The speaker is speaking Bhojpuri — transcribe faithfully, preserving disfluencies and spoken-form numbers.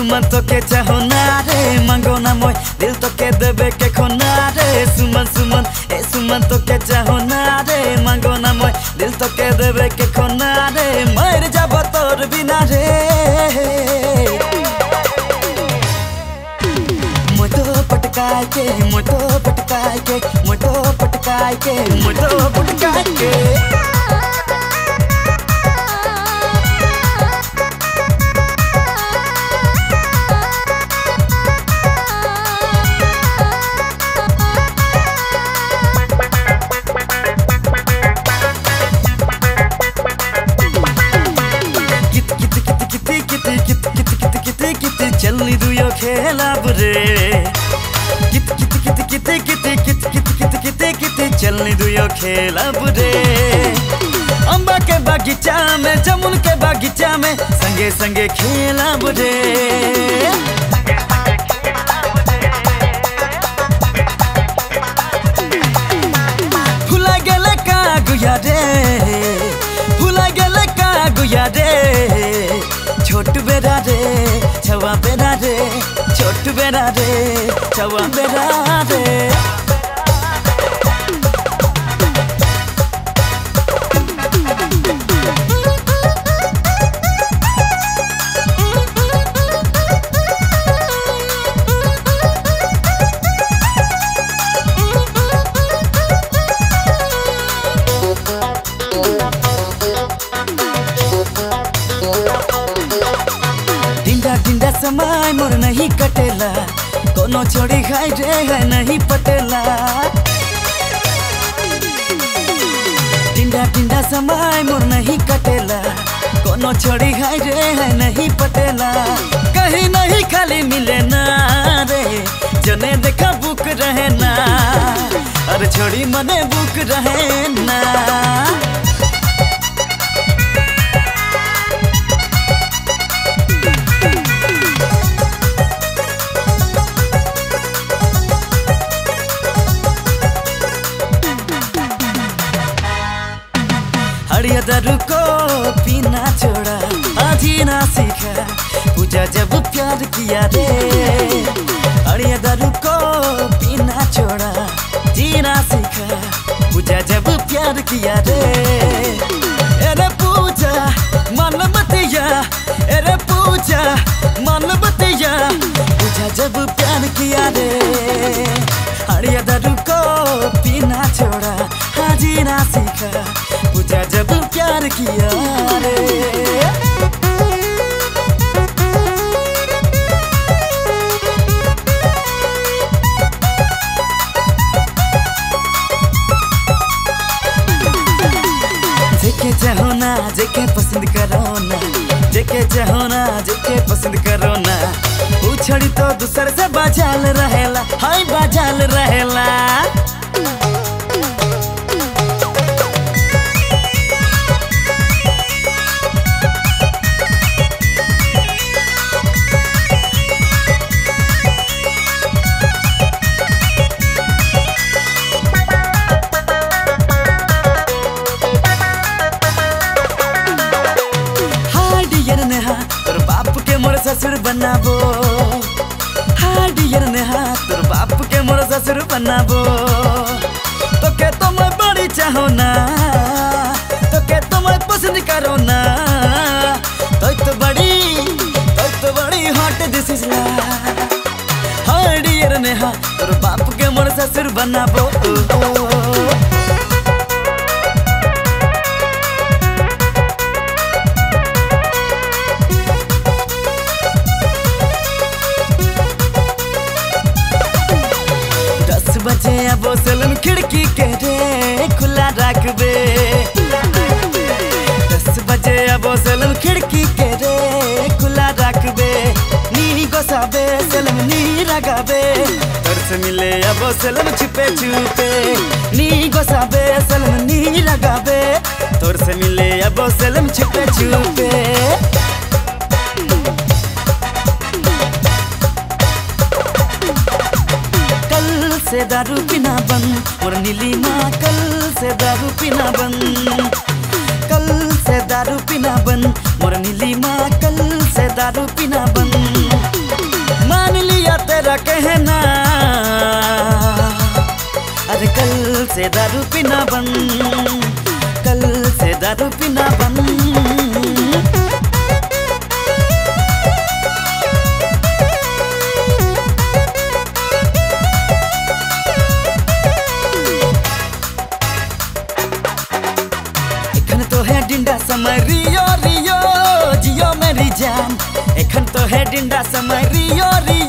सुमन तो के चाहो ना रे मांगो ना मोय दिल तो के देबे के खोना रे सुमन सुमन ए सुमन तो के चाहो ना रे मांगो ना मोय दिल तो के देबे के खोना रे मर जाबो तोर बिना रे मोटो पटकाय के मोटो पटकाय के मोटो पटकाय के मोटो पटकाय के चलनी दुयो खेला बुरे कित कित कित कित कित कित कित कित कित कित चलनी दुयो खेला बुरे अम्बा के बागीचा में जमुन के बागीचा में संगे संगे खेला बुरे भुला गेले का गुया रे भुला गेले का गुया रे छोट बेरा रे छवा बेरा रे छोट बेरा रे छवा बेरा रे टिंडा समय मोर नहीं कटेला कोनो छोड़ी खाई रे है नहीं पटेला टिंडा टिंडा समय मोर नहीं कटेला कोनो छोड़ी खाई रे है नहीं पटेला कहीं नहीं खाली मिले ना रे जने देखा बुक रहे ना अरे छोड़ी मने बुक रहे ना हड़िया दारू को पीना छोड़ा आज ही ना सीखा पूजा जब प्यार किया रे हड़िया दारू को पीना छोड़ा जीना सीखा पूजा जब प्यार किया रे अरे पूजा मन बतिया अरे पूजा मन बतिया पूजा जब प्यार किया रे हड़िया दारू को पीना छोड़ा आज ही ना सीखा पूजा जब प्यार किया रे जेके चाहो ना जेके पसंद करो ना जेके चाहो ना जेके पसंद करो ना उछड़ी तो दूसर से बाजाल रहेला हाय बाजाल रहेला तोर बाप के मोर ससुर बनाबो हाँ डियर ने हाँ तोर बाप के मोर ससुर बनाबो तो के तो मैं बड़ी चाहो ना तो के तो मैं पसंद करो ना तो तो बड़ी तो तो बड़ी हॉट दिस इज ला हाँ डियर ने हाँ तोर बाप के मोर ससुर बनाबो बजे अब सलन खिड़की के रे खुला रखबे दस बजे अब सलन खिड़की के रे खुला रखबे नी गोसाबे सलन नी लगाबे तोर से मिले अब सलन छुपे छुपे नी गोसाबे सलन नी लगाबे तोर से मिले अब सलन छुपे छुपे से दारू पीना बंद और नीलिमा कल से दारू पीना बंद कल से दारू पीना बंद मोर नीलिमा कल से दारू पीना बंद। बुरा कहना। अरे कल से दारू पीना बंद, कल से दारू पीना बंद। तो है डिंडा समय रियो रियो जियो मेरी जान, एखन तो है डिंडा समय रियो रियो।